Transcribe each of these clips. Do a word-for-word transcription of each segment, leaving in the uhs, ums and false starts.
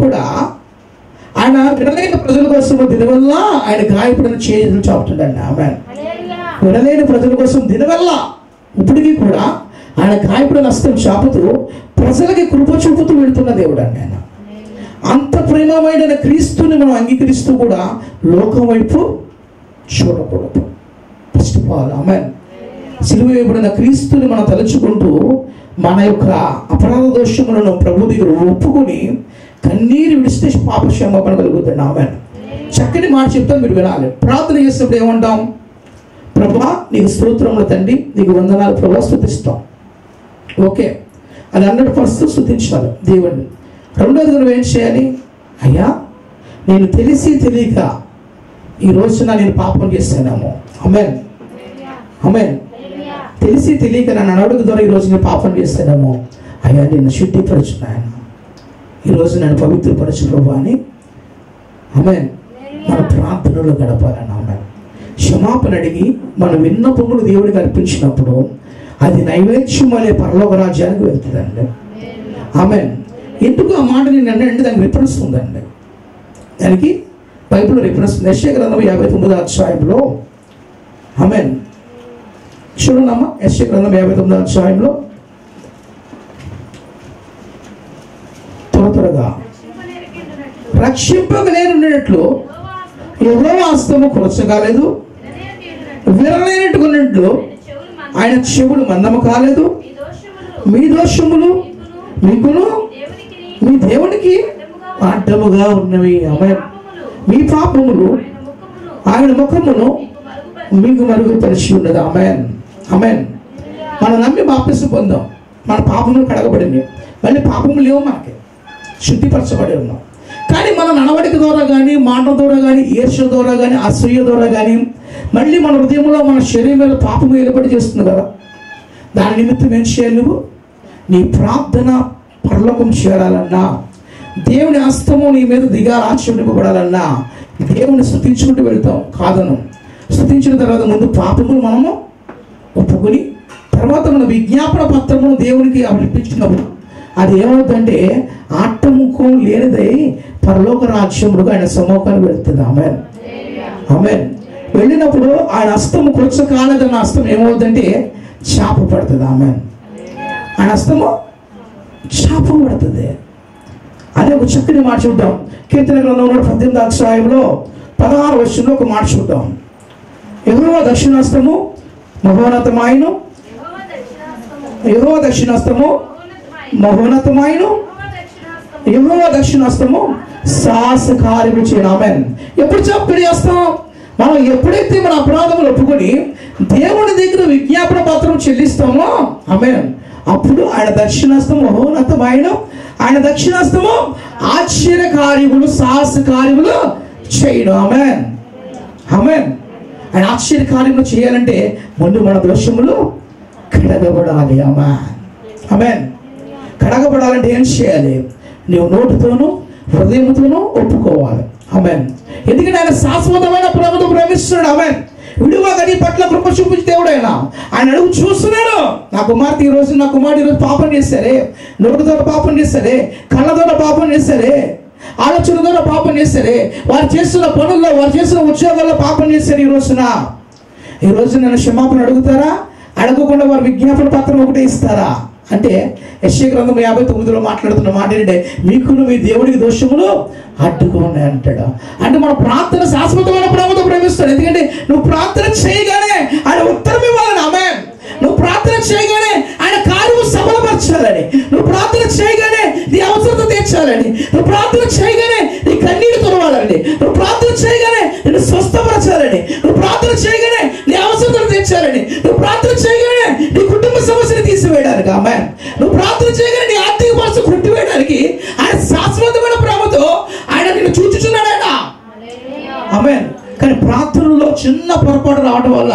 కూడా ఆయన వినలేని ప్రజల కోసం దినవల్ల ఆయన గాయపడిన చేతులు చాపుతుండండి. ఆమె వినలేని ప్రజల కోసం దినవల్ల ఇప్పటికీ కూడా ఆయన గాయపడిన హస్తం చాపుతూ ప్రజలకి కృప చూపుతూ వెళుతున్న దేవుడు అండి ఆయన. అంత ప్రేమమైన క్రీస్తుని మనం అంగీకరిస్తూ కూడా లోకం వైపు చూడకూడదు. First of all amen. సిలువ వేయబడిన క్రీస్తుని మనం తలుచుకుంటూ మన యొక్క అపరాధ దోషములను ప్రభు దగ్గర ఒప్పుకొని కన్నీరు విడిస్తే పాప క్షమాపణ కలుగుతుంది. ఆమెన్. చక్కని మాట చెప్తాను, మీరు వినాలి. ప్రార్థన చేసినప్పుడు ఏమంటాం? ప్రభా నీకు స్తోత్రములు తండ్రి, నీకు వందనాలు ప్రభా, స్తుతిస్తాం. ఓకే, అది హండ్రెడ్ పర్సెంట్ స్తుతించాలి దేవుడిని. రెండోది నువ్వు ఏం చేయాలి? అయ్యా నేను తెలిసి తెలియక ఈ రోజున నేను పాపం చేస్తానేమో. Amen amen. తెలిసి తెలియక నన్ను అడుగు ద్వారా ఈరోజు నేను పాపం చేస్తానేమో. అయ్యా నేను శుద్ధిపరచున్నాయన, ఈరోజు నన్ను పవిత్రపరచు ప్రభు అని ఆమెన్ మన ప్రార్థనలో గడపాలని. ఆమెన్. క్షమాపణ అడిగి మన విన్నపములు దేవుడికి అర్పించినప్పుడు అది నైవేద్యం అనే పరలోక రాజ్యానికి వెళ్తుందండి. ఆమెన్. ఎందుకు ఆ మాట నేను అంటే దానికి రిఫరెన్స్ ఉందండి. దానికి బైబిల్లో రిఫరెన్స్ ఉంది. యెషయా గ్రంథం యాభై తొమ్మిదో అధ్యాయంలో ఆమెన్. చూడమ్మా, యెషయా గ్రంథం యాభై తొమ్మిదో అధ్యాయంలో త్వర త్వరగా రక్షింపగలేనున్నట్లు యెహోవా హస్తము కొరచగాలేదు, విరలేనట్టుకున్నట్లు ఆయన చెవులు మందము కాలేదు. మీ దోషములు మీకును మీ దేవునికి అడ్డముగా ఉన్నవి. ఆమెన్. మీ పాపములు ఆయన ముఖమును మీకు మరుగుపరిచి ఉన్నది. Amen amen. మనం నమ్మి బాప్తిసం పొందాం, మన పాపములు కడగబడింది, మళ్ళీ పాపములు లేవు, మనకి శుద్ధిపరచబడి ఉన్నాం. కానీ మన నడవడిక ద్వారా కానీ, మాట ద్వారా కానీ, ఈర్ష్య ద్వారా కానీ, అసూయ ద్వారా కానీ మళ్ళీ మన హృదయంలో మన శరీరం మీద పాపము ఏర్పడి చేస్తుంది కదా. దాని నిమిత్తం ఏం చేయాలి? నువ్వు నీ ప్రార్థన పరలోకం చేరాలన్నా, దేవుని హస్తము నీ మీద దిగా ఆశ్రయింపబడాలన్నా దేవుని స్తుతించుకుంటూ వెళ్తాం. కాదను, స్తుతించిన తర్వాత ముందు పాపములు మనము ఒప్పుకొని తర్వాత మన విజ్ఞాపన పత్రమును దేవునికి అర్పించినప్పుడు అది ఏమవుతుందంటే ఆటముఖం లేనిదై పరలోక రాజ్యములుగా ఆయన సమ్మోఖానికి వెళ్తుంది. Amen amen. వెళ్ళినప్పుడు ఆయన హస్తము కొరచ కాలేదన్న హస్తం ఏమవుతుందంటే చాప పడుతుంది. ఆమెన్. ఆయన హస్తము చాప పడుతుంది. అదే ఒక చక్కని మాట చూద్దాం. కీర్తన గ్రంథంలో పద్దెనిమిది అధ్యాయంలో పదహారు వచనంలో ఒక మాట చూద్దాం. యెహోవా దక్షిణాస్తము మహోన్నతమాయను, యెహోవా దక్షిణాస్తము మహోన్నతమాయను, యెహోవా దక్షిణాస్తము సాహస కార్యము చేయను. ఆమెన్. ఎప్పుడు చెప్పి చేస్తాం? మనం ఎప్పుడైతే మన అపరాధములు ఒప్పుకొని దేవుని దగ్గర విజ్ఞాపన పత్రం చెల్లిస్తామో ఆమెన్, అప్పుడు ఆయన దక్షిణాస్తము మహోన్నతమైన, ఆయన దక్షిణాస్తము ఆశ్చర్య కార్యములు సాహస కార్యములు చేయను. Amen amen. ఆయన ఆశ్చర్య కార్యములు చేయాలంటే ముందు మన దోషములు కడగబడాలి. Amen amen. కడగబడాలంటే ఏం చేయాలి? నీవు నోటితోనూ హృదయంతోనూ ఒప్పుకోవాలి. ఆమెన్. ఎందుకంటే ఆయన శాశ్వతమైన ప్రేమతో ప్రేమిస్తున్నాడు. ఆమెన్. విడువగా నీ పట్ల కృప చూపించి దేవుడు ఆయన ఆయన అడుగు చూస్తున్నాడు. నా కుమార్తె ఈ రోజు నా కుమారుడు ఈరోజు పాపం చేశారే, నోటితో పాపం చేశారే, కళ్ళతో పాపం చేశారే, ఆలోచనతో పాపం చేశారే, వారు చేస్తున్న పనుల్లో వారు చేస్తున్న ఉద్యోగాల్లో పాపం చేశారు. ఈ రోజున ఈ రోజు నన్ను క్షమాపణ అడుగుతారా? అడగకుండా వారు విజ్ఞాపన పత్రం ఒకటే ఇస్తారా? అంటే యెషయా గ్రంథం యాభై తొమ్మిదిలో మాట్లాడుతున్న మాట ఏంటంటే మీకును మీ దేవుడికి దోషములు అడ్డుగా ఉన్నాయి అంటాడు. అంటే మన ప్రార్థన శాశ్వతమైన ప్రేమతో ప్రేమిస్తాడు. ఎందుకంటే నువ్వు ప్రార్థన చేయగానే ఆయన ఉత్తరం ఇవ్వాలని. ఆమెన్. నువ్వు ప్రార్థన చేయగానే ఆయన కార్యము సఫలపరచాలని, నువ్వు ప్రార్థన చేయగానే నీ అవసరత తీర్చాలని, నువ్వు ప్రార్థన చేయగానే నీ కన్నీరు తొలవాలని, నువ్వు ప్రార్థన చేయగానే నిన్ను స్వస్థపరచాలని, నువ్వు ప్రార్థన చేయగానే నీ అవసరతను తీర్చాలని, నువ్వు ప్రార్థన చేయగానే నీ కుటుంబ సమస్యను తీసివేయడానికి. ఆమెన్. నువ్వు ప్రార్థన చేయగానే నీ ఆర్థిక పరిస్థితి కొట్టివేయడానికి ఆయన శాశ్వతమైన ప్రేమతో ఆయన నిన్ను చూచుచున్నాడు. ఆయన ఆమెన్. కానీ ప్రార్థనలో చిన్న పొరపాటు రావడం వల్ల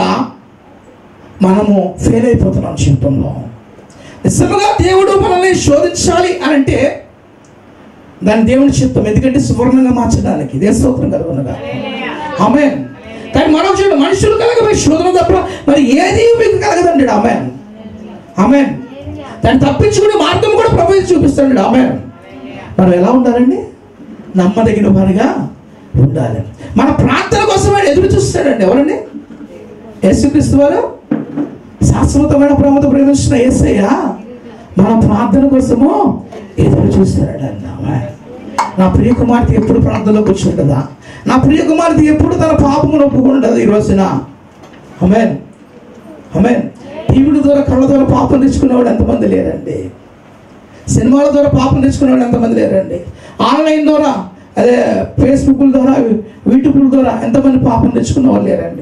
మనము ఫెయిల్ అయిపోతున్నాం జీవితంలో. నిజంగా దేవుడు మనల్ని శోధించాలి అని అంటే దాని దేవుని చిత్తం. ఎందుకంటే సువర్ణంగా మార్చడానికి. దేశోత్తరం కలుగునగా. ఆమెన్. కానీ మనం చూడండి, మనుషులు కలగబోయే శోధన తప్ప మరి ఏది మీకు కలగదండి. Amen amen. దాన్ని తప్పించుకునే మార్గం కూడా ప్రభువు చూపిస్తాడు. ఆమెన్. మనం ఎలా ఉండాలండి? నమ్మదగిన వారిగా ఉండాలి. మన ప్రార్థన కోసం ఆయన ఎదురు చూస్తాడండి. ఎవరండి? యేసుక్రీస్తు వారు శాశ్వతమైన ప్రేమతో ప్రేమిస్తున్న యేసయ్య మన ప్రార్థన కోసము ఎదురు చూస్తాడన్న. నా ప్రియ కుమార్తె ఎప్పుడు ప్రార్థనలో కూర్చుంటుందా? నా ప్రియ కుమార్తె ఎప్పుడు తన పాపమును ఒప్పుకుంటుందా? ఈ రోజున ఆమేన్ ఆమేన్. టీవీల ద్వారా కళ్ళ ద్వారా పాపం తెచ్చుకునేవాడు ఎంతమంది లేరండి? సినిమాల ద్వారా పాపం తెచ్చుకునేవాడు ఎంతమంది లేరండి? ఆన్లైన్ ద్వారా, అదే ఫేస్బుక్ల ద్వారా, యూట్యూబ్ల ద్వారా ఎంతమంది పాపం తెచ్చుకున్న వాళ్ళు లేరండి?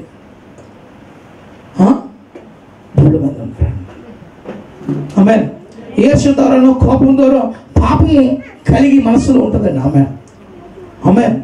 మూడు మంది ఉంటారండి. ఆమేన్. ఈర్ష్య ద్వారానో కోపం ద్వారా పాపము కలిగి మనసులో ఉంటుందండి. ఆమేన్ ఆమేన్.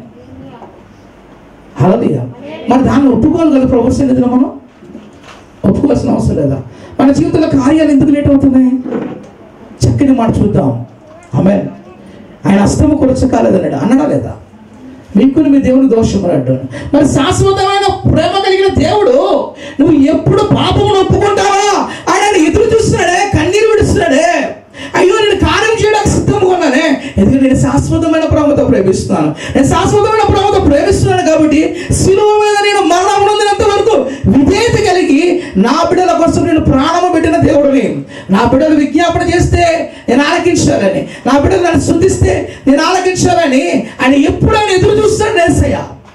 హల్లెలూయా. మరి దాన్ని ఒప్పుకోవాలి కదా ప్రభు సన్నిధిలో. మనం ఒప్పుకోవాల్సిన అవసరం లేదా? మన జీవితంలో కార్యాలు ఎందుకు లేట్ అవుతున్నాయి? చక్కని మాట చూద్దాం. ఆమేన్. ఆయన అస్తము కొరచ కాలేదన్నాడు, అన్నాడా లేదా? మీకు మీ దేవుని దోషం అన్నాడు. మరి శాశ్వతమైన ప్రేమ కలిగిన దేవుడు నువ్వు ఎప్పుడు పాపమును ఒప్పుకుంటావా ఆయన ఎదురు చూస్తున్నాడే, కన్నీరు విడుస్తున్నాడే. అయ్యో నేను కార్యం చేయడానికి సిద్ధంగా ఉన్నానే, ఎందుకంటే నేను శాశ్వతమైన ప్రేమతో ప్రేమిస్తున్నాను. నేను శాశ్వతమైన ప్రేమతో ప్రేమిస్తున్నాను కాబట్టి శిలువ మీద నేను మరణం పొందినంత వరకు విధేయత కలిగి నా బిడ్డల కోసం నేను ప్రాణము పెట్టిన దేవుడిని. నా బిడ్డలు విజ్ఞాపన చేస్తే నేను ఆలకించాలని, నా బిడ్డలు నన్ను శుద్ధిస్తే నేను ఆలకించాలని ఆయన ఎప్పుడు ఆయన ఎదురు చూస్తాడు. యేసయ్య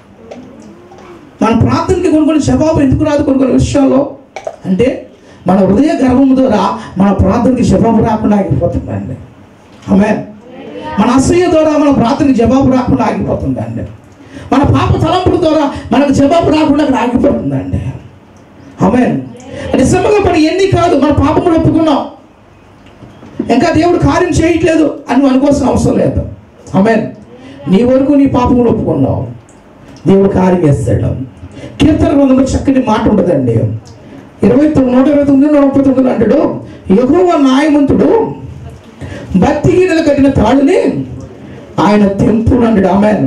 మన ప్రార్థనకి కొన్ని కొన్ని జవాబు ఎందుకు రాదు కొన్ని కొన్ని విషయాల్లో అంటే మన హృదయ గర్భం ద్వారా మన ప్రార్థనకి జవాబు రాకుండా ఆగిపోతుందండి. ఆమేన్. మన అసూయ ద్వారా మన ప్రార్థనకి జవాబు రాకుండా ఆగిపోతుందండి. మన పాప తలంపుల ద్వారా మనకు జవాబు రాకుండా అక్కడ ఆగిపోతుందండి. ఆమేన్. నిజంగా మన ఎన్ని కాదు, మన పాపములు ఒప్పుకున్నాం, ఇంకా దేవుడు కార్యం చేయట్లేదు అని నువ్వు అనుకోవాల్సిన అవసరం లేదు. ఆమేన్. నీ వరకు నీ పాపములు ఒప్పుకున్నావు, దేవుడు కార్యం చేస్తాడు. కీర్తన గ్రంథంలో చక్కని మాట ఉంటుందండి. ఇరవై తొమ్మిది నూట ఇరవై తొమ్మిది నూట ముప్పై తొమ్మిది అంటాడు, యెహోవా న్యాయవంతుడు భక్తిహీనులు కట్టిన తాడుని ఆయన తెంపును అంటాడు. ఆమేన్.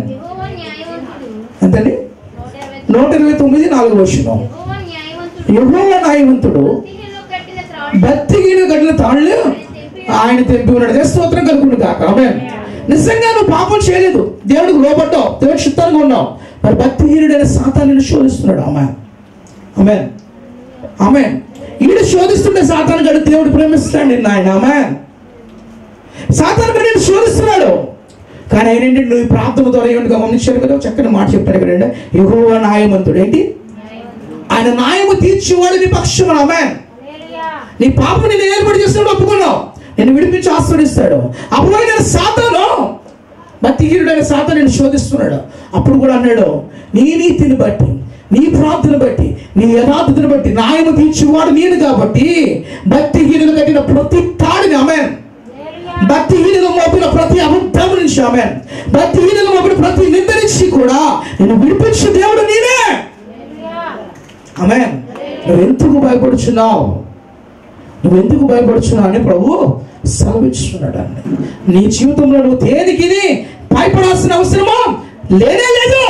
అంతని నూట ఇరవై తొమ్మిది నాలుగు వచనం. యెహోవా న్యాయవంతుడు భక్తిహీనులు కట్టిన తాళ్ళు ఆయన తెంపి ఉన్నాడు. స్తోత్రం కలుగును కాక. ఆమేన్. నిజంగా నువ్వు పాపం చేయలేదు, దేవుడికి లోబడ్డావు, దేవుడి చిత్తంగా ఉన్నావు, మరి భక్తిహీనుడైన సాతానుని శోధిస్తున్నాడు. ఆమేన్ ఆమేన్ ఆమేన్. ఈడు శోధిస్తుంటే సాతాను గడు దేవుడు ప్రేమిస్తాడు నిన్న ఆయన. ఆమేన్. సాతాను గడు నేను శోధిస్తున్నాడు, కానీ ఆయన ఏంటి నువ్వు ప్రార్థన ద్వారా ఏమిటి గమనించారు కదా, చక్కని మాట చెప్తాడు ఇక్కడ. యెహోవా న్యాయవంతుడు ఏంటి? ఆయన న్యాయము తీర్చేవాడు నీ పక్షం. ఆమేన్. నీ పాపం నేను ఏర్పాటు చేస్తున్నాడు, ఒప్పుకున్నావు, నేను విడిపించి ఆస్వాదిస్తాడు. అప్పుడు నేను సాతాను భక్తిహీనుడైన సాతాను నేను శోధిస్తున్నాడు. అప్పుడు కూడా అన్నాడు, నీ నీతిని బట్టి, నీ ప్రార్థన బట్టి, నీ యథార్థతను బట్టి న్యాయము తీర్చేవాడు నేను కాబట్టి భక్తిహీనులు కట్టిన ప్రతి తాడిని, ఆమేన్, భక్తిహీనులు మోపిన ప్రతి అబద్ధం నుంచి, ఆమేన్, భక్తిహీనులు మోపిన ప్రతి నింద నుంచి కూడా నేను విడిపించే దేవుడు నేనే. ఆమేన్. నువ్వు ఎందుకు భయపడుచున్నావు, నువ్వు ఎందుకు భయపడుచున్నావు అని ప్రభు సెలవిస్తున్నాడు అండి. నీ జీవితంలో నువ్వు దేనికి భయపడాల్సిన అవసరమా లేనే లేదు.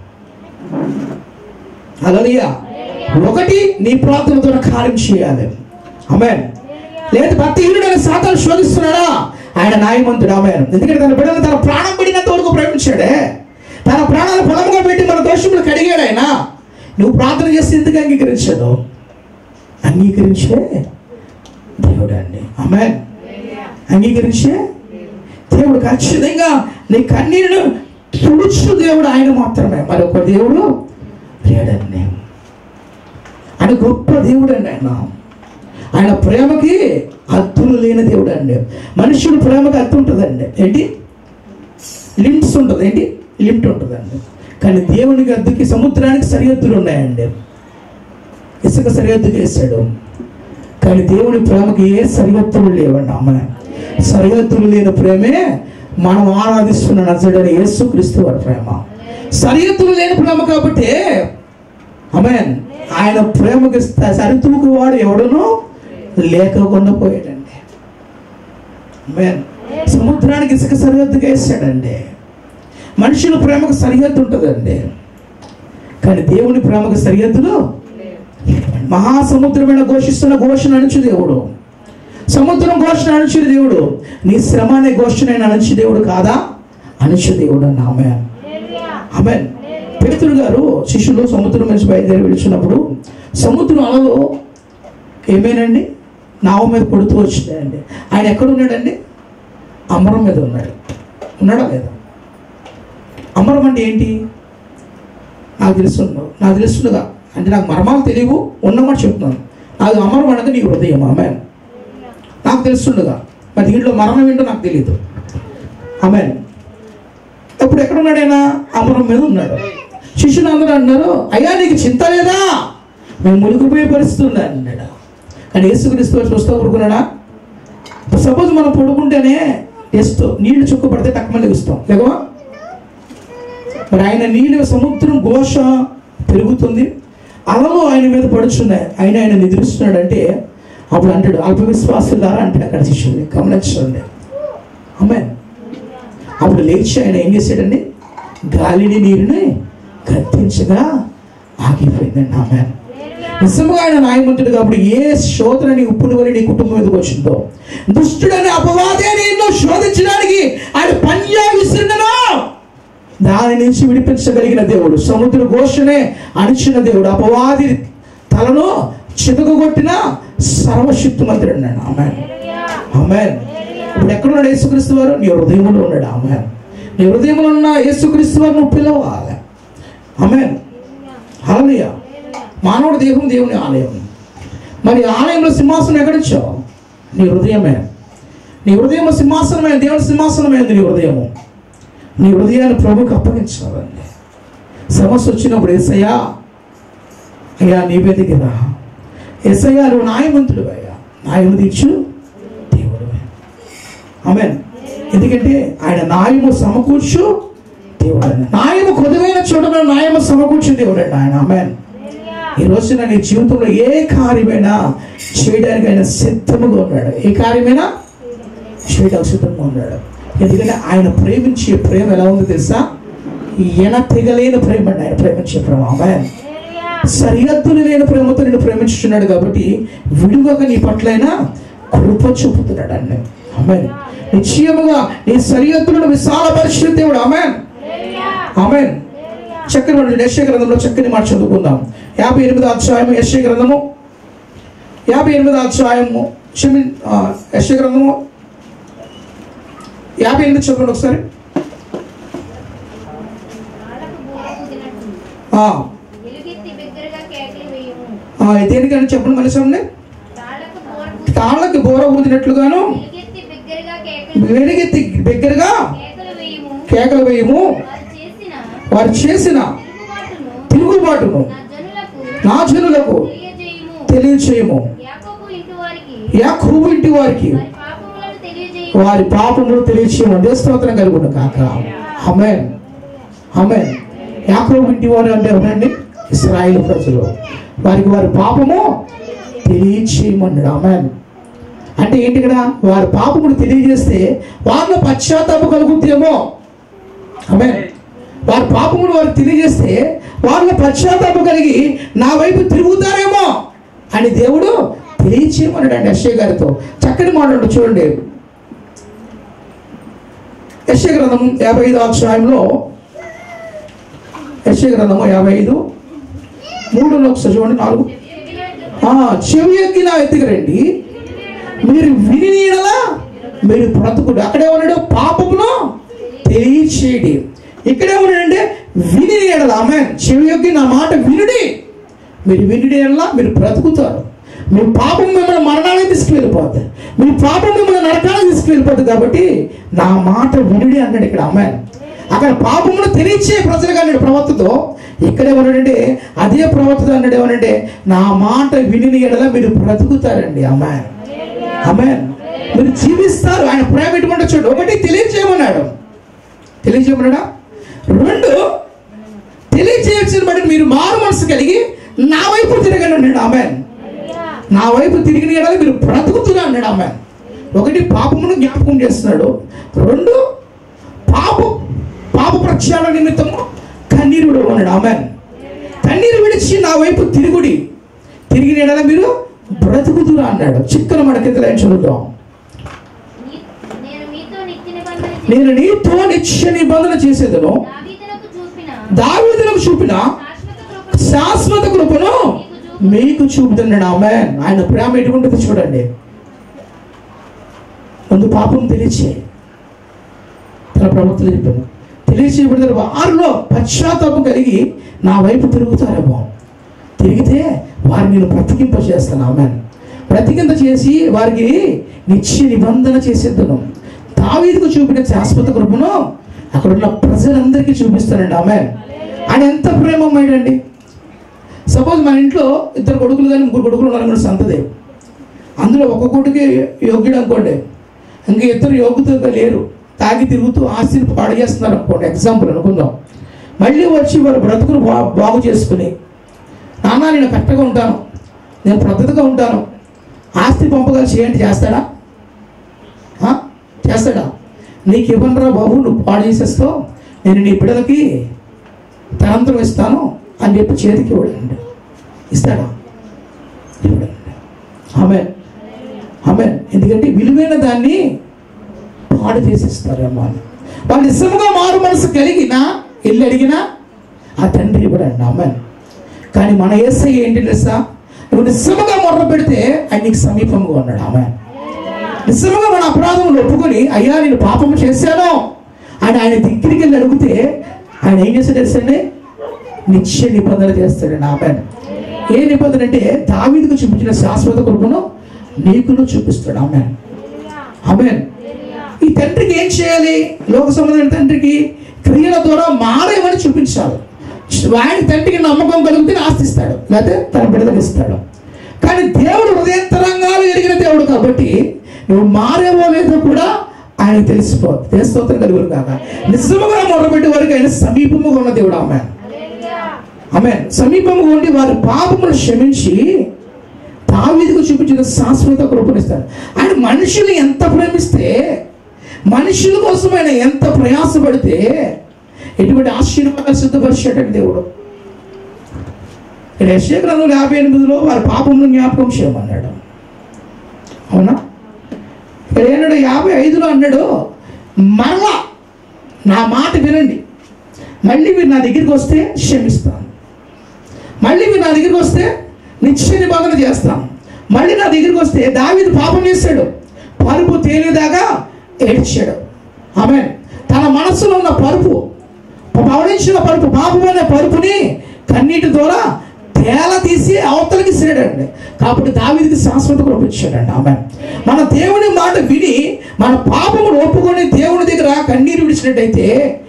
హల్లెలూయా. ఒకటి నీ ప్రార్థనతో కార్యం చేయాలి. ఆమేన్. లేదు భక్తిహీనుడైన సాతాను శోధిస్తున్నాడా, ఆయన న్యాయవంతుడు. ఆమేన్. ఎందుకంటే తన బిడ్డలు తన ప్రాణం పడినంత వరకు ప్రేమించాడే, తన ప్రాణాలు పొలముగా పెట్టి మన దోషములు కడిగాడు ఆయన. నువ్వు ప్రార్థన చేస్తే ఎందుకు అంగీకరించదు? అంగీకరించే దేవుడు అండి. ఆమేన్. అంగీకరించే దేవుడు ఖచ్చితంగా నీ కన్నీరును తుడుచు దేవుడు ఆయన మాత్రమే, మరొక దేవుడు లేడండి. ఆయన గొప్ప దేవుడు అండి. ఆయన ఆయన ప్రేమకి హద్దులు లేని దేవుడు అండి. మనుషుల ప్రేమకి హద్దు ఉంటుందండి, ఏంటి లిమిట్స్ ఉంటుంది, ఏంటి లిమిట్ ఉంటుందండి. కానీ దేవునికి హద్దుకి, సముద్రానికి సరిహద్దులు ఉన్నాయండి. ఇసుక సరిహద్దుకి వేసాడు, కానీ దేవుని ప్రేమకి ఏ సరిహద్దులు లేవండి. ఆమె సరిహద్దులు లేని ప్రేమే మనం ఆరాధిస్తున్న నజరేయుడైన యేసుక్రీస్తు వారి ప్రేమ. సరిహద్దులు లేని ప్రేమ కాబట్టి ఆమేన్. ఆయన ప్రేమకి సరితూకు వాడు ఎవడనో లేకుండా పోయాడండి. ఆమేన్. సముద్రానికి ఇసుక సరిహద్దుగా వేసాడండి. మనుషుల ప్రేమకు సరిహద్దు ఉంటుందండి, కానీ దేవుని ప్రేమకు సరిహద్దులు. మహాసముద్రమైన ఘోషిస్తున్న ఘోషణ అణచు దేవుడు, సముద్రం ఘోషణ అణచు దేవుడు. నీ శ్రమ అనే ఘోషణ అణచు దేవుడు కాదా? అనిచ్చే దేవుడు అన్న. ఆమేన్, ఆమేన్. పేతురు గారు శిష్యులు సముద్రం నుంచి బయలుదేరి వెళ్తున్నప్పుడు సముద్రం అలలో ఏమేనండి నావ మీద పడుతూ వచ్చినాయండి. ఆయన ఎక్కడ ఉన్నాడండి? అమరం మీద ఉన్నాడు. ఉన్నాడా లేదా? అమరం అంటే ఏంటి? నాకు తెలుస్తుండవు నాకు తెలుస్తుండగా అంటే నాకు మర్మాలు తెలియవు, ఉన్నమాట చెప్తున్నాను. నాకు అమరం అనగా నీ హృదయం. ఆమేన్. నాకు తెలుస్తుండగా మరి దీంట్లో మరణం ఏంటో నాకు తెలియదు. ఆమేన్. ఇప్పుడు ఎక్కడ ఉన్నాడైనా? అమరం మీద ఉన్నాడు. శిష్యులు అందరూ అన్నారు, అయ్యా నీకు చింత లేదా? మేము మునిగిపోయే పరిస్థితి ఉందా అన్నాడు. కానీ యేసుక్రీస్తు వారు చూస్తూ ఊరుకున్నాడా? సపోజ్ మనం పడుకుంటేనే వేస్తూ నీళ్లు చుక్క పడితే తక్కువ లెగుస్తాం లేకవా? మరి ఆయన నీళ్ళు సముద్రం ఘోష పెరుగుతుంది, అలలు ఆయన మీద పడుచున్నాయి, ఆయన ఆయన నిద్రిస్తున్నాడు అంటే అప్పుడు అంటాడు అల్ప విశ్వాసులారా అంటే అక్కడ శిష్యుల్ని గమనించండి. ఆమేన్. అప్పుడు లేచి ఆయన ఏం చేశాడండి? గాలిని నీరుని గద్దించగా ఆగిపోయిందండి. ఆమేన్. నిజంగా ఆయన న్యాయమంతుడు కాబట్టి ఏ శోధన నీ ఉప్పుని వల్ల నీ కుటుంబం మీదకి వచ్చిందో, దుష్టుడని అపవాదే నిన్ను శోధించడానికి ఆయన పంజా విసిరినను దాని నుంచి విడిపించగలిగిన దేవుడు, సముద్ర ఘోషనే అణిచిన దేవుడు, అపవాది తలను చితకగొట్టిన సర్వశక్తిమంతుడు అన్నాడు. ఆమేన్, ఆమేన్. ఇప్పుడు ఎక్కడున్నాడు యేసుక్రీస్తు వారు? నీ హృదయంలో ఉన్నాడు. ఆమేన్. నీ హృదయంలో ఉన్న యేసుక్రీస్తు వారు నువ్వు పిలవాలి. ఆమేన్, హల్లెలూయా. మానవుడి దేహం దేవుని ఆలయం. మరి ఆలయంలో సింహాసనం ఎక్కడిచ్చావు? నీ హృదయమే. నీ హృదయం సింహాసనమే, దేవుని సింహాసనమైంది నీ హృదయము. నీ హృదయాన్ని ప్రభుకు అప్పగించాలండి. సమస్య వచ్చినప్పుడు యేసయ్యా అయ్యా నీ మీదకి రా, యేసయ్యా నువ్వు న్యాయవంతుడు అయ్యా, న్యాయము తీర్చు దేవుడు. ఆమేన్. ఎందుకంటే ఆయన న్యాయము సమకూర్చు దేవుడు. న్యాయము కొద్దువైన చోటలో న్యాయము సమకూర్చు దేవుడు అండి ఆయన. ఆమేన్. ఈ రోజున నీ జీవితంలో ఏ కార్యమైనా చేయడానికి ఆయన సిద్ధముగా ఉన్నాడు. ఏ కార్యమైనా చేయడానికి సిద్ధంగా ఉన్నాడు. ఎందుకంటే ఆయన ప్రేమించే ప్రేమ ఎలా ఉందో తెలుసా? ఎన తెగలేని ప్రేమ అండి ఆయన ప్రేమించే ప్రేమ. ఆమేన్. సరిహద్దులు లేని ప్రేమతో నేను ప్రేమించుతున్నాడు కాబట్టి విడువక నీ పట్లైనా కృప చూపుతున్నాడు అండి. ఆమేన్. నిశ్చయముగా నీ సరిహద్దులను విశాలపరిచిన దేవుడు. ఆమేన్, ఆమేన్. చక్కని మాట యెషయా గ్రంథంలో చక్కని మాట చదువుకుందాం. యాభై ఎనిమిదో అధ్యాయము యెషయా గ్రంథము యాభై ఎనిమిదో అధ్యాయము క్షమి యెషయా గ్రంథము యాభై ఎనిమిది చదవండి ఒకసారి. దేనికని చెప్పండి మనిషి. తాళ్ళకి బోర ఊదినట్లుగాను వెలుగెత్తి బిగ్గరగా కేకలు వేయము. వారు చేసిన తిరుగుబాటును నా జనులకు తెలియచేయము. యాకోబు ఇంటి వారికి వారి పాపములు తెలియచేయము. దేవస్తోత్రం కలుగును కాక. ఆమేన్, ఆమేన్. యాకోబు ఇంటి వారు అంటే ఎవరండి? ఇశ్రాయేలు ప్రజలు. వారికి వారి పాపము తెలియచేయమన్నాడు. ఆమేన్. అంటే ఏంటి ఇక్కడ? వారి పాపములు తెలియజేస్తే వాళ్ళ పశ్చాత్తాపం కలుగుతుందేమో. ఆమేన్. వారి పాపములు వారికి తెలియజేస్తే వాళ్ళ పశ్చాత్తాపం కలిగి నా వైపు తిరుగుతారేమో అని దేవుడు తెలియచేయమన్నాడు అండి యెషయా గారితో. చక్కని మాట్లాడు చూడండి. యెషయా గ్రంథం యాభై ఐదు అధ్యాయంలో యెషయా గ్రంథము యాభై ఐదు మూడులో ఒకసారి చూడండి. నాలుగు చెవి ఎక్కి నా ఎత్తుకు రండి, మీరు విని నీడలా మీరు బ్రతుకుడు. అక్కడే ఉన్నాడు పాపమును తెలియచేయడి. ఇక్కడే ఉన్నాడంటే విని నీడల. ఆమేన్. చెవి ఎక్కి నా మాట వినుడి, మీరు విని నీడలా మీరు బ్రతుకుతారు. మీ పాపం మిమ్మల్ని మరణానికి తీసుకువెళ్ళిపోతుంది, మీ పాపం మిమ్మల్ని నరకానికి తీసుకువెళ్ళిపోతుంది. కాబట్టి నా మాట వినుడి అన్నాడు ఇక్కడ. ఆమేన్. అక్కడ పాపమును తెలియచే ప్రజలుగా అన్నాడు ప్రవక్తతో. ఇక్కడే ఉన్నాడంటే అదే ప్రవక్త అన్నాడు ఏమనంటే నా మాట విని ఎడల మీరు బ్రతుకుతారండి. ఆమేన్, ఆమేన్. మీరు జీవిస్తారు. ఆయన ప్రేమ ఎటువంటి చూడు. ఒకటి తెలియజేయమన్నాడు, తెలియజేయమన్నాడా? రెండు తెలియజేయవలసిన బట్టి మీరు మారు మనసు కలిగి నా వైపు తిరగండి అన్నాడు. ఆమేన్. నా వైపు తిరిగిన ఎడల మీరు బ్రతుకుతున్నా అన్నాడు. ఆమేన్. ఒకటి పాపమును జ్ఞాపకం చేస్తున్నాడు. రెండు పాప పాప ప్రక్షాళన నిమిత్తము కన్నీరు విడవన్నాడు. ఆమేన్. కన్నీరు విడిచి నా వైపు తిరుగుడి, తిరిగిన ఎడల మీరు బ్రతుకుతురా అన్నాడు. చిక్కన మన కింద లైన్ చదువుతాం. నేను నీతో నిత్య నిబంధన చేసేదను, దావీదునకు చూపిన శాశ్వత కృపను మీకు చూపుతున్నాడు. ఆమేన్. ఆయన ప్రేమ ఎటువంటిది చూడండి. ముందు పాపం తెలియచే తన ప్రవక్తలు చెప్పాను, తెలియచేయబడిన వారిలో పశ్చాత్తాపం కలిగి నా వైపు తిరుగుతారేమో, తిరిగితే వారిని నేను బ్రతికింప చేస్తాను. ఆమేన్. బ్రతికింప చేసి వారికి నిత్య నిబంధన చేసేద్దాను. దావీదుకు చూపిన శాశ్వత కృపను అక్కడున్న ప్రజలందరికీ చూపిస్తానండి. ఆమేన్. ఆయన ఎంత ప్రేమమయ్యాడండి. సపోజ్ మన ఇంట్లో ఇద్దరు కొడుకులు కానీ ముగ్గురు కొడుకులు ఉన్నారు సంతదే, అందులో ఒక కొడుకే యోగ్యుడు అనుకోండి, ఇంకా ఇద్దరు యోగ్యతగా లేరు, తాగి తిరుగుతూ ఆస్తిని పాడు చేస్తున్నారు అనుకోండి, ఎగ్జాంపుల్ అనుకుందాం. మళ్ళీ వచ్చి వారు బ్రతుకును బా బాగు చేసుకుని, నాన్న నేను కరెక్ట్గా ఉంటాను, నేను పద్ధతిగా ఉంటాను, ఆస్తి పంపగా చేయండి, చేస్తాడా? చేస్తాడా? నీకు ఇవ్వనరా బాబు, నువ్వు పాడు చేసేస్తావు, నేను నీ బిడ్డలకి తరంతరం ఇస్తాను అని చెప్పి చేతికి ఇవ్వడండి. ఇస్తాడా? ఇవ్వడండి. ఆమేన్. ఆమేన్. ఎందుకంటే విలువైన దాన్ని పాడు చేసేస్తారేమో అని. వాళ్ళు నిజంగా మారు మనసు కలిగినా వెళ్ళి అడిగినా ఆ తండ్రి ఇవ్వడండి. ఆమేన్. కానీ మన యేసయ్య ఏంటి తెలుసా? నువ్వు నిజంగా మొర్ర పెడితే ఆయన నీకు సమీపంగా ఉన్నాడు. ఆమేన్. నిజంగా మన అపరాధములు ఒప్పుకొని అయ్యా నేను పాపము చేశాను అని ఆయన దగ్గరికి వెళ్ళి అడిగితే ఆయన ఏం చేస్తాడు తెలుసండి? నిత్య నిబంధన చేస్తాడండి. ఆమేన్. ఏ నిబంధన అంటే దావీదుకు చూపించిన శాశ్వత కృపను నీకును చూపిస్తాడు. ఆమేన్. ఆమేన్. ఈ తండ్రికి ఏం చేయాలి? లోక సంబంధమైన తండ్రికి క్రియల ద్వారా మారేమని చూపించాలి. ఆయన తండ్రికి నమ్మకం కలిగితే ఆస్తిస్తాడు, లేకపోతే తన బిడ్డలకు ఇస్తాడు. కానీ దేవుడు హృదయంతరంగాలు ఎరిగిన దేవుడు కాబట్టి నువ్వు మారేవో లేదో కూడా ఆయన తెలిసిపోతుంది. దేశోత్తరం కలుగురు కాక నిజముగా మొదలుపెట్టి వారికి ఆయన సమీపముగా ఉన్న దేవుడు. ఆమేన్. ఆమేన్. సమీపముగా ఉండి వారి పాపములు క్షమించి దావీదుకు చూపించిన శాశ్వత కృపనిస్తాడు. ఆయన మనుషులు ఎంత ప్రేమిస్తే, మనుషుల కోసం ఆయన ఎంత ప్రయాసపడితే ఎటువంటి ఆశీర్వాదాలు సిద్ధపరిచాడండి దేవుడు. ఇక్కడ యెషయా గ్రంథంలో యాభై ఎనిమిదిలో వారి పాపమును జ్ఞాపకం చేయమన్నాడు. అవునా? ఇక్కడ ఏనాడు యాభై ఐదులో అన్నాడు, మరలా నా మాట వినండి, మళ్ళీ మీరు నా దగ్గరికి వస్తే క్షమిస్తాను, మళ్ళీ మీరు నా దగ్గరికి వస్తే నిత్య నిబంధన చేస్తాను. మళ్ళీ నా దగ్గరికి వస్తే దావీదు పాపం చేశాడు, పరుపు తేలిదాకా ఏడ్చాడు. ఆమేన్. తన మనస్సులో ఉన్న పరుపు, పవడించిన పరుపు, పాపమైన పరుపుని కన్నీటి ద్వారా తేల తీసి అవతలకి సిరాడండి. కాబట్టి దావీదుకి శాశ్వత కృప ఇచ్చాడండి. ఆమేన్. మన దేవుని మాట విని మన పాపమును ఒప్పుకొని దేవుని దగ్గర కన్నీరు విడిచినట్టయితే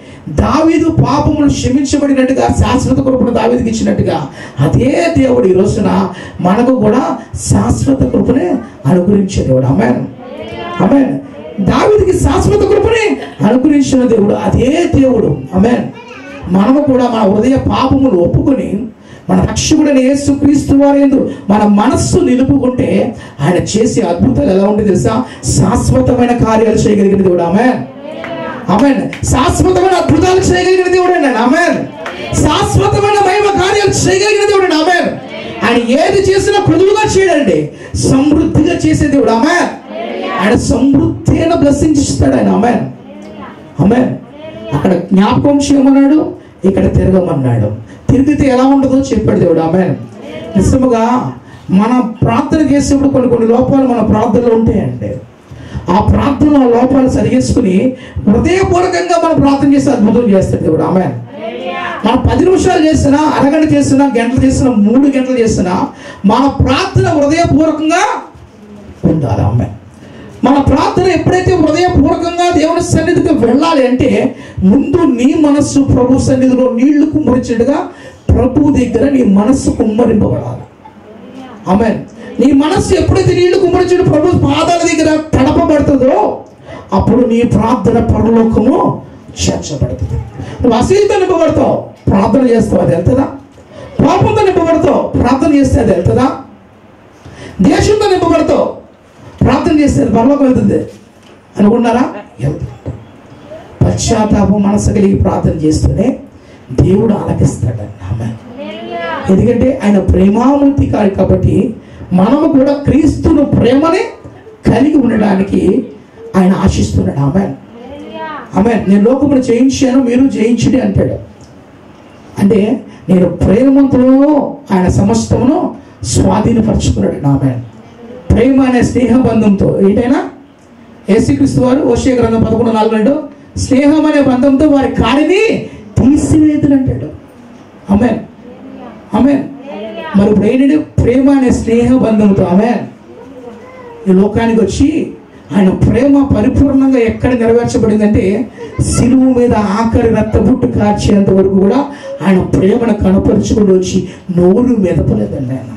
దావీదు పాపమును క్షమించబడినట్టుగా శాశ్వత కృపను దావీదుకి ఇచ్చినట్టుగా అదే దేవుడు ఈ రోజున మనకు కూడా శాశ్వత కృపనే అనుగ్రహించే దేవుడు. ఆమేన్. ఆమేన్. దావీదుకి శాశ్వత కృపని అనుగ్రహించిన దేవుడు అదే దేవుడు. ఆమేన్. మనము కూడా మన హృదయ పాపములు ఒప్పుకొని మన రక్షకుడైన యేసుక్రీస్తు వారి యందు మన మనస్సు నిలుపుకుంటే ఆయన చేసే అద్భుతాలు ఎలా ఉంటుంది తెలుసా? శాశ్వతమైన కార్యాలు చేయగలిగిన దేవుడు. ఆమేన్. ఆమేన్. శాశ్వతమైన అద్భుతాలు చేయగలిగిన దేవుడు అండి. ఆమేన్. శాశ్వతమైన మహిమ కార్యాలు చేయగలిగిన దేవుడు. ఆమేన్. ఆయన ఏది చేసినా పొదువుగా చేయడండి, సమృద్ధిగా చేసే దేవుడు. ఆమేన్. ఆయన సమృద్ధి అయిన బ్లెస్సింగ్స్ ఇస్తాడు ఆయన. ఆమేన్. ఆమేన్. అక్కడ జ్ఞాపకం చేయమన్నాడు, ఇక్కడ తిరగమన్నాడు. తిరిగితే ఎలా ఉండదో చెప్పాడు దేవుడు. ఆమేన్. నిజముగా మన ప్రార్థన చేసేప్పుడు కొన్ని కొన్ని లోపాలు మన ప్రార్థనలో ఉంటాయండి. ఆ ప్రార్థన లోపాలు సరిగేసుకుని హృదయపూర్వకంగా మనం ప్రార్థన చేస్తే అద్భుతం చేస్తాడు దేవుడు. ఆమేన్. మనం పది నిమిషాలు చేసినా, అరగంట చేసినా, గంటలు చేసినా, మూడు గంటలు చేసినా మన ప్రార్థన హృదయపూర్వకంగా ఉండాలి. ఆమేన్. మన ప్రార్థన ఎప్పుడైతే హృదయపూర్వకంగా దేవుని సన్నిధికి వెళ్ళాలి అంటే ముందు నీ మనస్సు ప్రభు సన్నిధిలో నీళ్లు కుమ్మరించినట్టుగా ప్రభు దగ్గర నీ మనస్సు కుమ్మరింపబడాలి. ఆమేన్. నీ మనస్సు ఎప్పుడైతే నీళ్లు కుమ్మరించిన ప్రభు పాదాల దగ్గర తడపబడుతుందో అప్పుడు నీ ప్రార్థన పరలోకము చేర్చబడుతుంది. నువ్వు అసూయతో నింపబడతావు, ప్రార్థన చేస్తావు, అది వెళ్తుందా? పాపంతో నింపబడతావు, ప్రార్థన చేస్తే అది వెళ్తుందా? దేశంతో నింపబడతావు, ప్రార్థన చేస్తే అది పరలోకం వెళ్తుంది అనుకున్నారా? వెళ్తుంది. పశ్చాత్తాపం మనసు కలిగి ప్రార్థన చేస్తూనే దేవుడు ఆలకిస్తాడని. ఆమేన్. ఎందుకంటే ఆయన ప్రేమామూర్తి కాదు కాబట్టి మనము కూడా క్రీస్తును ప్రేమని కలిగి ఉండడానికి ఆయన ఆశిస్తున్నాడు. ఆమేన్. ఆమె నేను లోకమును జయించాను మీరు జయించుడి అంటాడు. అంటే నేను ప్రేమతో ఆయన సమస్తమును స్వాధీనపరచుకున్నాడు. ఆమె ప్రేమ అనే స్నేహ బంధంతో ఏంటైనా యేసుక్రీస్తు వారు హోషేయ గ్రంథం పదకొండు నాలుగు రెండు స్నేహం అనే బంధంతో వారి కాడిని తీసివేతులు అంటాడు. ఆమె ఆమె మరి ఇప్పుడు ఏంటంటే ప్రేమ అనే స్నేహ బంధంతో ఆమె ఈ లోకానికి వచ్చి ఆయన ప్రేమ పరిపూర్ణంగా ఎక్కడ నెరవేర్చబడిందంటే సిలువు మీద ఆఖరి రక్తబుట్టు కార్చేంత వరకు కూడా ఆయన ప్రేమను కనపరుచుకుని వచ్చి నోరు మెదపలేదండి ఆయన.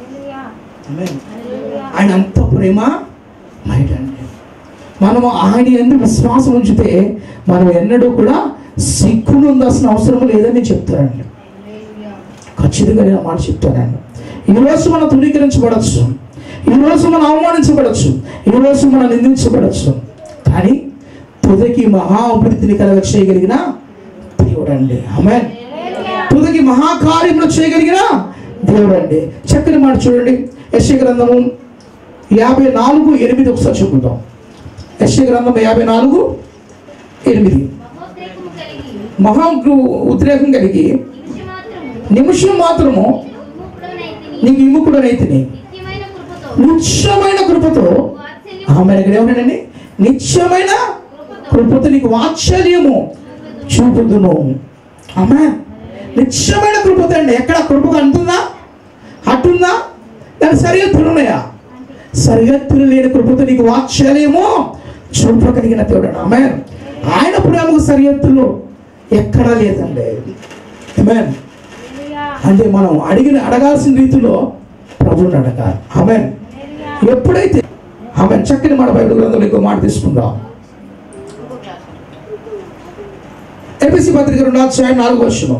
ఆయన అంత ప్రేమ మైడండి. మనము ఆయన ఎందుకు విశ్వాసం ఉంచితే మనం ఎన్నడూ కూడా సిగ్గును ఉందాల్సిన అవసరం లేదని చెప్తారండి. ఖచ్చితంగా నేను మాట చెప్తానండి. ఈరోజు మనం తృణీకరించబడచ్చు, ఈరోజు మనం అవమానించబడచ్చు, ఈరోజు మనం నిందించబడచ్చు, కానీ తుదకి మహా అభివృద్ధిని కలగ చేయగలిగిన దేవుడు అండి. ఆమేన్. తుదకి మహాకార్యములు చేయగలిగిన దేవుడు అండి. చక్కని మాట చూడండి, యెషయా గ్రంథము యాభై నాలుగు ఎనిమిది ఒకసారి చూపుతాం. యెషయా గ్రంథం యాభై నాలుగు ఎనిమిది మహా ఉద్రేకం కలిగి నిమిషం మాత్రము నీకు విముఖుడనైతిని నిత్యమైన కృపతో. ఆమె ఇక్కడ ఏమన్నాడండి? నిత్యమైన కృపతో నీకు వాత్సల్యము చూపుదును. ఆమె నిత్యమైన కృపతో అండి. ఎక్కడ కృపకు అంటుందా, అటుందా, దాని సరిహద్దులు ఉన్నాయా? సరిహద్దులు లేని కృపతో నీకు వాత్సల్యము చూపగలిగిన దేవుడు. ఆమె ఆయన ప్రేమకు సరిహద్దులు ఎక్కడా లేదండి. ఆమె అంటే మనం అడిగిన అడగాల్సిన రీతిలో ప్రభువుని అడగాలి. ఆమె ఎప్పుడైతే ఆమె చక్కని మాట బైబిల్ గ్రంథంలో ఇంకో మాట తీసుకుందాం. ఎఫెసీ పత్రిక రెండో అధ్యాయం నాలుగో వచనం.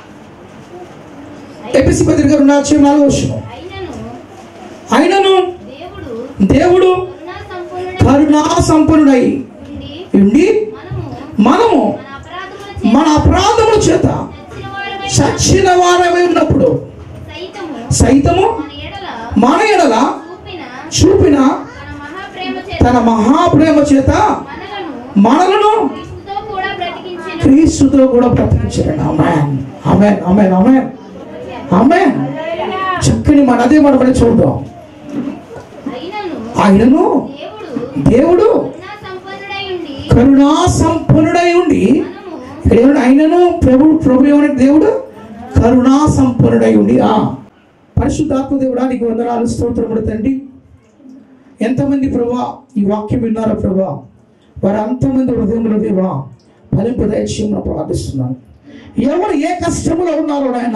ఎఫెసీ పత్రిక రెండో అధ్యాయం నాలుగో వచనం. అయినను దేవుడు కరుణా సంపన్నుడై ఉండి మనము మన అపరాధముల చేత చచ్చిన వారమై ఉన్నప్పుడు సైతము మన ఎడల చూపిన తన మహాప్రేమ చేత మనలను క్రీస్తుతో కూడా బ్రతికించాడు. ఆమేన్ ఆమేన్ ఆమేన్ ఆమేన్ ఆమేన్. చక్కని మన అదే మనం చూద్దాం. ఆయనను దేవుడు కరుణా సంపన్నుడై ఉండి, ఇక్కడ ఏమన్నా ఆయనను ప్రభు ప్రభు ఏమన్నా దేవుడు కరుణా సంపన్నుడై ఉండి. ఆ పరిశుద్ధాత్మ దేవుడా నీకు వందనాలు స్తోత్రములు తండ్రి. ఎంతమంది ప్రభా ఈ వాక్యం విన్నారో ప్రభా, వారు అంతమంది హృదయంలో దేవా ఫలింపు దయచేయమని ప్రార్థిస్తున్నాను. ఎవరు ఏ కష్టంలో ఉన్నారో నాయన,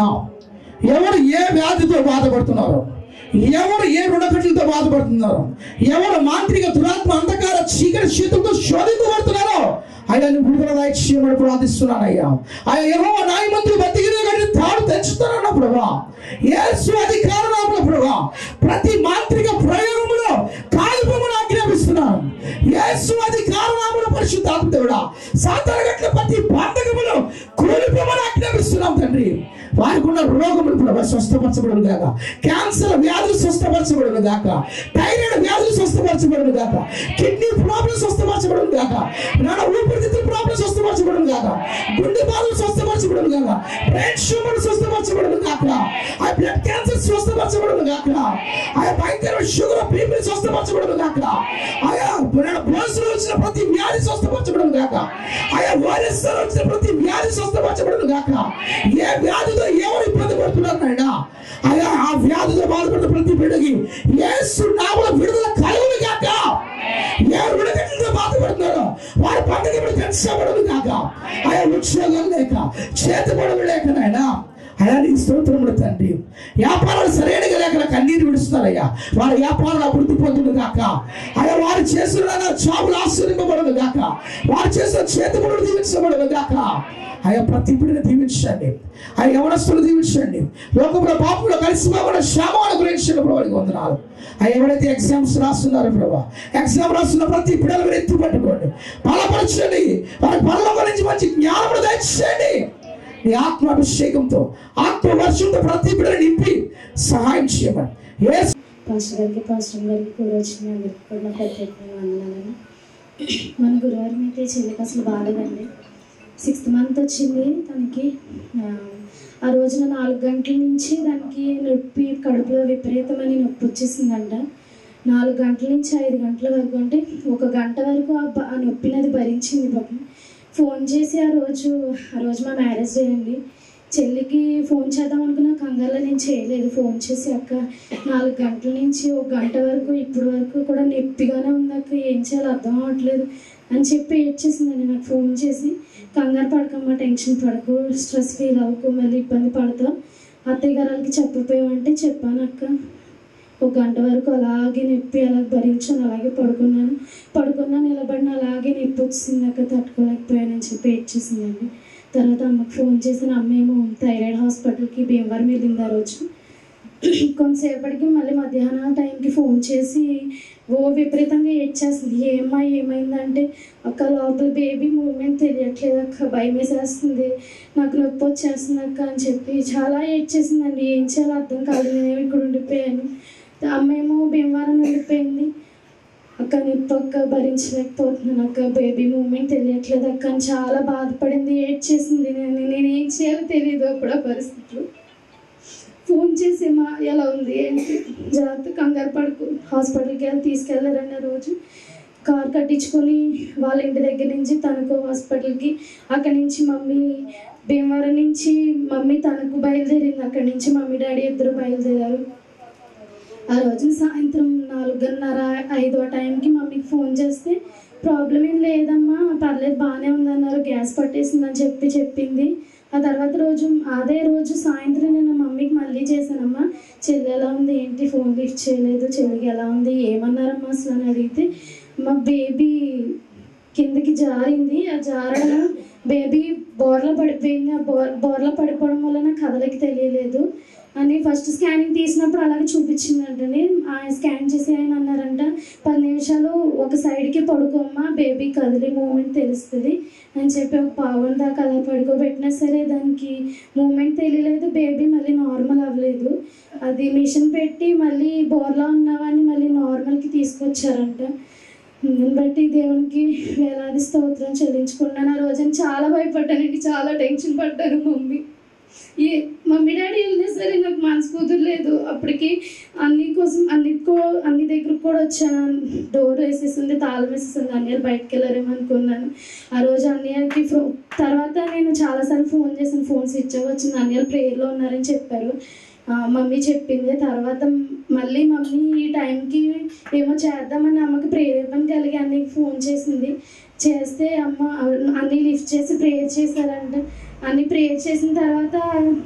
ఎవరు ఏ వ్యాధితో బాధపడుతున్నారో, ఎవరు ఏ రుణకట్టులతో బాధపడుతున్నారో, ఎవరు మాంత్రిక దురాత్మ అంధకార చీకటి చేతులతో శోధింపబడుతున్నారో ఆయన విడుదల దయచేయమని ప్రార్థిస్తున్నాను. అయ్యా ఆయన యెహోవా న్యాయమంతులు బతికిన కానీ తాడు తెంచుతారన్న ప్రభా, యేసు అధికారంలో ప్రభా ప్రతి మాంత్రిక ప్రయోగములో కాల్పమును ఆజ్ఞాపిస్తున్నాను. యేసు అధికారంలో పరిశుద్ధాత్మ దేవుడా సాతానుగట్ల ప్రతి బంధకములో కూలిపోమని ఆజ్ఞాపిస్తున్నాం తండ్రి. వారికి ఉన్న రోగములు ప్రభా స్వస్థపరచబడును గాక, క్యాన్సర్ వ్యాధులు స్వస్థపరచబడును గాక, థైరాయిడ్ వ్యాధులు స్వస్థపరచబడును గాక, కిడ్నీ ప్రాబ్లమ్స్ స్వస్థపరచబడును గాక, నాన్న ఊపిరితిత్తుల ప్రాబ్లమ్స్ స్వస్థపరచబడును గాక, గుండె బాధలు స్వస్థపరచబడును గాక, బ్రెయిన్ ట్యూమర్ స్వస్థపరచబడును గాక, ఆ బ్లడ్ క్యాన్సర్ స్వస్థపరచబడును గాక, ఆ భయంకర షుగర్ బీపీ స్వస్థపరచబడును గాక, ఆయా బ్లడ్ వచ్చిన ప్రతి వ్యాధి స్వస్థపరచబడును గాక, ఆయా వైరస్ వచ్చిన ప్రతి వ్యాధి స్వస్థపరచబడును గాక. ఏ వ్యాధితో ఎవరు ఇబ్బంది పడుతున్నారు నాయన, అయ్యా ఆ వ్యాధితో బాధపడుతున్న ప్రతి బిడ్డకి యేసు నామములో విడుదల కలుగును గాక. ఎవరు విడుదలతో బాధపడుతున్నారో వారి పండుగ తెచ్చబడును గాక. ఆయా ఉద్యోగం లేక చేతిపడలు లేక నాయన అయా నీకు స్తోత్రములు తండ్రి. వ్యాపారాలు సరైనగా లేక కన్నీరు విడుస్తున్నారయ్యా, వారి వ్యాపారాలు అభివృద్ధి పొందును గాక. అయ్యా వారు చేస్తున్న జాబులు ఆశ్రయింపబడును గాక, వారు చేస్తున్న చేతిపడులు దీవించబడును గాక. అయ్యా ప్రతి బిడ్డను దీవించండి, ఆ యవనస్తులు దీవించండి. లోకంలో పాపంలో కలిసిపోకుండా శ్యామాను గురించినప్పుడు వారికి వందనాలు. అయ్యా ఎవరైతే ఎగ్జామ్స్ రాస్తున్నారో ప్రభా, ఎగ్జామ్ రాస్తున్న ప్రతి బిడ్డలు మీరు ఎత్తు పట్టుకోండి, బలపరచండి, వారి పనుల గురించి మంచి జ్ఞానమును దయచేయండి. నీ ఆత్మ అభిషేకంతో ఆత్మ వర్షంతో ప్రతి బిడ్డను నింపి సహాయం చేయమని పాస్టర్ గారికి పాస్టర్ గారికి కూడా వచ్చిన ప్రత్యేకంగా వందనాలను మన గురువారం అయితే చెల్లికి అసలు బాగాలేదండి. సిక్స్త్ మంత్ వచ్చింది తనకి. ఆ రోజున నాలుగు గంటల నుంచి దానికి నొప్పి, కడుపులో విపరీతమైన నొప్పి వచ్చేసిందంట. నాలుగు గంటల నుంచి ఐదు గంటల వరకు, అంటే ఒక గంట వరకు ఆ నొప్పిని అది భరించింది పాపం. ఫోన్ చేసి ఆ రోజు ఆ రోజు మా మ్యారేజ్ డే అండి, చెల్లికి ఫోన్ చేద్దాం అనుకున్న కంగారులో నేను చేయలేదు. ఫోన్ చేసి అక్క నాలుగు గంటల నుంచి ఒక గంట వరకు ఇప్పటి వరకు కూడా నొప్పిగానే ఉంది అక్క, ఏం చేయాలో అర్థం అవ్వట్లేదు అని చెప్పి ఏడ్చేసిందండి. నాకు ఫోన్ చేసి కంగారు పడకమ్మా, టెన్షన్ పడకు, స్ట్రెస్ ఫీల్ అవ్వకు, మళ్ళీ ఇబ్బంది పడతావు, అత్తయ్య గారికి చెప్పపోయావంటే చెప్పాను అక్క. ఒక గంట వరకు అలాగే నొప్పి అలా భరించాను, అలాగే పడుకున్నాను. పడుకున్నా నిలబడిన అలాగే నొప్పి వచ్చింది అక్క, తట్టుకోలేకపోయానని చెప్పి ఏడ్చేసిందండి. తర్వాత అమ్మకి ఫోన్ చేసిన అమ్మ ఏమో థైరాయిడ్ హాస్పిటల్కి భీమవరం వెళ్ళింది ఆ రోజు. కొంతసేపటికి మళ్ళీ మధ్యాహ్నం టైంకి ఫోన్ చేసి ఓ విపరీతంగా ఏడ్చేస్తుంది. ఏమ్మా ఏమైందంటే అక్క లోపల బేబీ మూమెంట్ తెలియట్లేదు అక్క, భయం వేసేస్తుంది, నాకు నొప్పి వచ్చేస్తుంది అక్క అని చెప్పి చాలా ఏడ్చేసిందండి. ఏం చేయాలో అర్థం కాదు, నేనేమో ఇక్కడ ఉండిపోయాను, అమ్మ ఏమో భీమవరం ఉండిపోయింది. అక్క నొప్పి అక్క భరించలేకపోతున్నాను అక్క, బేబీ మూమెంట్ తెలియట్లేదు అక్క అని చాలా బాధపడింది, ఏడ్చేసింది. నేను నేనేం చేయాలో తెలియదు అప్పుడు ఆ పరిస్థితులు. ఫోన్ చేసి మా ఎలా ఉంది ఏంటి, జాగ్రత్త, కంగారు పడుకు, హాస్పిటల్కి వెళ్ళి తీసుకెళ్ళారండి. ఆ రోజు కార్ కట్టించుకొని వాళ్ళ ఇంటి దగ్గర నుంచి తనకు హాస్పిటల్కి, అక్కడి నుంచి మమ్మీ భీమవరం నుంచి మమ్మీ తనకు బయలుదేరింది, అక్కడి నుంచి మమ్మీ డాడీ ఇద్దరు బయలుదేరారు. ఆ రోజు సాయంత్రం నాలుగున్నర ఐదు ఆ టైంకి మమ్మీకి ఫోన్ చేస్తే ప్రాబ్లం ఏం లేదమ్మా, పర్లేదు బాగానే ఉందన్నారు, గ్యాస్ పట్టేసిందని చెప్పి చెప్పింది. ఆ తర్వాత రోజు అదే రోజు సాయంత్రం నేను మమ్మీకి మళ్ళీ చేశానమ్మా, చెల్లి ఎలా ఉంది ఏంటి, ఫోన్ లిఫ్ట్ చేయలేదు, చెల్లికి ఎలా ఉంది ఏమన్నారమ్మా అసలు అని అడిగితే, మా బేబీ కిందకి జారింది, ఆ జారడం బేబీ బోర్లో పడిపోయింది, ఆ బోర్ బోర్లో పడిపోవడం వల్ల నాకు కదలకి తెలియలేదు అని ఫస్ట్ స్కానింగ్ తీసినప్పుడు అలాగే చూపించిందంటని. ఆ స్కాన్ చేసి ఆయన అన్నారంట, పది నిమిషాలు ఒక సైడ్కి పడుకోమ్మా, బేబీ కదిలే మూమెంట్ తెలుస్తుంది అని చెప్పి ఒక పావుగంట దాకా అలా పడుకోబెట్టినా సరే దానికి మూమెంట్ తెలియలేదు, బేబీ మళ్ళీ నార్మల్ అవ్వలేదు. అది మిషన్ పెట్టి మళ్ళీ బోర్లో ఉన్నవాడిని మళ్ళీ నార్మల్కి తీసుకొచ్చారంట. దాన్ని బట్టి దేవునికి వేలాది స్తోత్రం చెల్లించుకున్నాను. ఆ రోజున చాలా భయపడ్డానండి, చాలా టెన్షన్ పడ్డాను. మమ్మీ ఈ మమ్మీ డాడీ వెళ్ళినా సరే నాకు మనసు కుదరలేదు. అప్పటికి అన్ని కోసం అన్నిటికో అన్ని దగ్గరకు కూడా వచ్చాను, డోర్ వేసేసింది, తాళం వేసేసింది, అన్నయ్య బయటకు వెళ్ళారేమో అనుకున్నాను. ఆ రోజు అన్నయ్యకి ఫో తర్వాత నేను చాలాసార్లు ఫోన్ చేశాను, ఫోన్ స్విచ్ ఆఫ్ వచ్చింది, అన్నయ్య ప్రేయర్లో ఉన్నారని చెప్పారు మమ్మీ చెప్పింది. తర్వాత మళ్ళీ మమ్మీ ఈ టైంకి ఏమో చేద్దామని అమ్మకి ప్రేరేపణ కలిగి అన్నయ్యకి ఫోన్ చేసింది. చేస్తే అమ్మ అన్నీ లిఫ్ట్ చేసి ప్రేయర్ చేశారంట. అన్నీ ప్రేయర్ చేసిన తర్వాత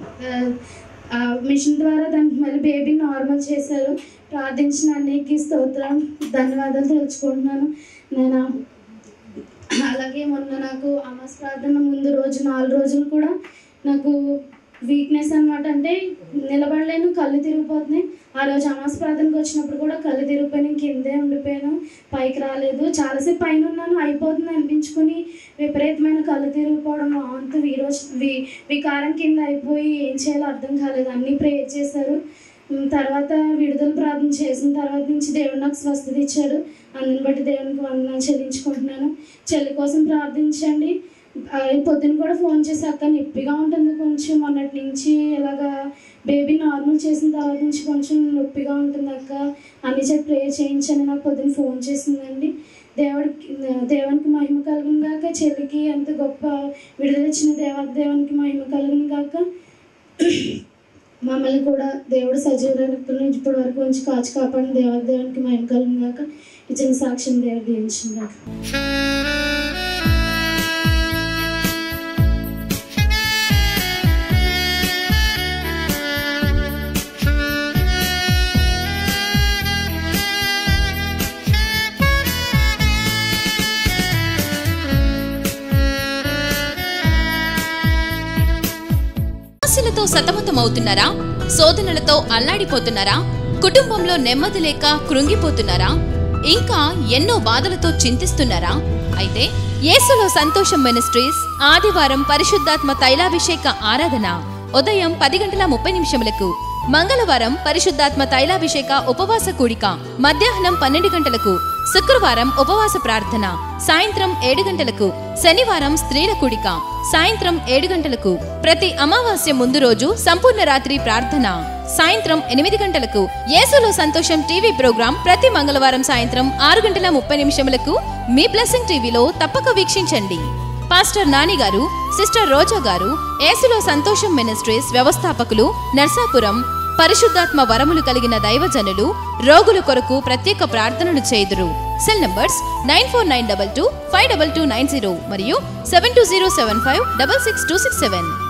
మిషన్ ద్వారా దానికి మళ్ళీ బేబీ నార్మల్ చేశారు. ప్రార్థించిన అన్నయ్యకి స్తోత్రం, ధన్యవాదాలు తెలుసుకుంటున్నాను. నేను అలాగే మొన్న నాకు అమాస్ ప్రార్థన ముందు రోజు నాలుగు రోజులు కూడా నాకు వీక్నెస్ అనమాట, అంటే నిలబడలేను, కళ్ళు తిరిగిపోతున్నాయి. ఆ రోజు అమాస్ ప్రార్థనకు వచ్చినప్పుడు కూడా కళ్ళు తిరిగిపోయినాయి, కిందే ఉండిపోయాను, పైకి రాలేదు. చాలాసేపు పైన ఉన్నాను, అయిపోతుంది అనిపించుకుని విపరీతమైన కళ్ళు తిరిగిపోవడం, వాంతు ఈరోజు వి వికారం కింద అయిపోయి ఏం చేయాలో అర్థం కాలేదు. అన్నీ ప్రేయర్ చేశారు. తర్వాత విడుదల ప్రార్థన చేసిన తర్వాత నుంచి దేవుడు నాకు స్వస్థత ఇచ్చాడు. అందుని బట్టి దేవునికి వందనాలు చెల్లించుకుంటున్నాను. చెల్లి కోసం ప్రార్థించండి. పొద్దున్న కూడా ఫోన్ చేసి అక్క నొప్పిగా ఉంటుంది కొంచెం, మొన్నటి నుంచి ఇలాగా బేబీ నార్మల్ చేసిన తర్వాత నుంచి కొంచెం నొప్పిగా ఉంటుంది అక్క అన్ని చెప్పి ప్రేయర్ చేయించని నాకు పొద్దున్న ఫోన్ చేసిందండి. దేవుడికి దేవునికి మహిమ కలుగును గాక, చెల్లికి ఎంత గొప్ప విడుదల ఇచ్చిన దేవత దేవునికి మహిమ కలుగును గాక. మమ్మల్ని కూడా దేవుడు సజీవులను ఇప్పటి వరకు నుంచి కాచి కాపాడిన దేవత దేవునికి మహిమ కలుగును గాక. ఇచ్చిన సాక్ష్యం దేవుడు దీవించిన గాక. సమస్యలతో సతమతమవుతున్నారా? శోధనలతో అల్లాడిపోతున్నారా? కుటుంబంలో నెమ్మది లేక కృంగిపోతున్నారా? ఇంకా ఎన్నో బాధలతో చింతిస్తున్నారా? అయితే యేసులో సంతోషం మినిస్ట్రీస్ ఆదివారం పరిశుద్ధాత్మ తైలాభిషేక ఆరాధన ఉదయం పది గంటల ముప్పై నిమిషములకు మంగళవారం పరిశుద్ధాత్మ తైలాభిషేక ఉపవాస కూడిక మధ్యాహ్నం పన్నెండు గంటలకు, శుక్రవారం ఉపవాస ప్రార్థన సాయంత్రం ఏడు గంటలకు, శనివారం స్త్రీల కూడిక సాయంత్రం ఏడు గంటలకు, ప్రతి అమావాస్య ముందు రోజు సంపూర్ణ రాత్రి ప్రార్థన సాయంత్రం ఎనిమిది గంటలకు, యేసులో సంతోషం టీవీ ప్రోగ్రాం ప్రతి మంగళవారం సాయంత్రం ఆరు గంటల ముప్పై నిమిషములకు మీ బ్లెస్సింగ్ టీవీలో తప్పక వీక్షించండి. పాస్టర్ నాని గారు, సిస్టర్ రోజా గారు, యేసులో సంతోషం మినిస్ట్రీస్ వ్యవస్థాపకులు, నర్సాపురం, పరిశుద్ధాత్మ వరములు కలిగిన దైవజనులు, రోగుల కొరకు ప్రత్యేక ప్రార్థనలు చేయుదురు. Cell numbers nine four nine double two five double two nine zero మరియు seven two zero seven five double six two six seven.